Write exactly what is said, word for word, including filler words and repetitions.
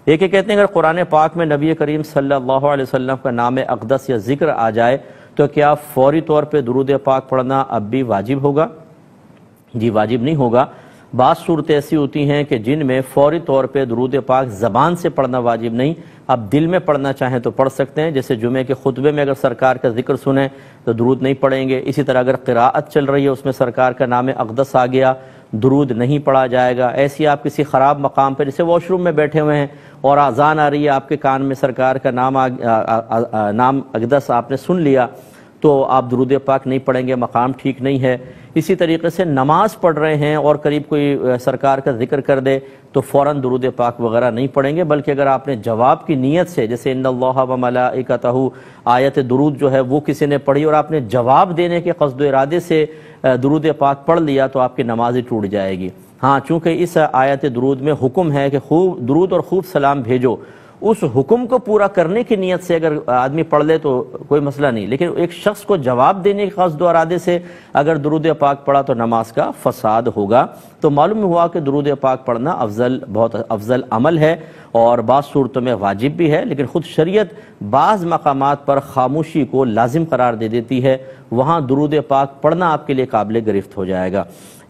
ایک یہ کہتے ہیں اگر قرآن پاک میں نبی کریم صلی اللہ علیہ وسلم کا نام اقدس یا ذکر آ جائے تو کیا فوری طور پہ درود پاک پڑھنا اب بھی واجب ہوگا؟ جی واجب نہیں ہوگا۔ بعض صورتیں ایسی ہوتی ہیں کہ جن میں فوری طور پہ درود پاک زبان سے پڑھنا واجب نہیں، اب دل میں پڑھنا چاہیں تو پڑھ سکتے ہیں، جیسے جمعے کے خطبے میں اگر سرکار کا ذکر سنیں تو درود نہیں پڑھیں گے۔ اسی طرح اگر قراءت چل رہی ہے اس میں سرکار کا نام اقدس آ گیا، درود نہیں پڑھا جائے گا۔ ایسی آپ کسی خراب مقام پہ جیسے واش روم میں بیٹھے ہوئے ہیں اور اذان آ رہی ہے، آپ کے کان میں سرکار کا نام نام اقدس آپ نے سن لیا تو آپ درود پاک نہیں پڑھیں گے، مقام ٹھیک نہیں ہے۔ اسی طریقے سے نماز پڑھ رہے ہیں اور قریب کوئی سرکار کا ذکر کر دے تو فوراً درود پاک وغیرہ نہیں پڑھیں گے، بلکہ اگر آپ نے جواب کی نیت سے، جیسے ان اللہ و ملائکتہ آیت درود جو ہے وہ کسی نے پڑھی اور آپ نے جواب دینے کے قصد و ارادے سے درود پاک پڑھ لیا تو آپ کی نماز ہی ٹوٹ جائے گی۔ ہاں چونکہ اس آیت درود میں حکم ہے کہ خوب درود اور خوب سلام بھیجو، اس حکم کو پورا کرنے کی نیت سے اگر آدمی پڑھ لے تو کوئی مسئلہ نہیں، لیکن ایک شخص کو جواب دینے کے قصد و ارادے سے اگر درود پاک پڑھا تو نماز کا فساد ہوگا۔ تو معلوم ہوا کہ درود پاک پڑھنا افضل بہت افضل عمل ہے اور بعض صورتوں میں واجب بھی ہے، لیکن خود شریعت بعض مقامات پر خاموشی کو لازم قرار دے دیتی ہے، وہاں درود پاک پڑھنا آپ کے لیے قابل گرفت ہو جائے گا۔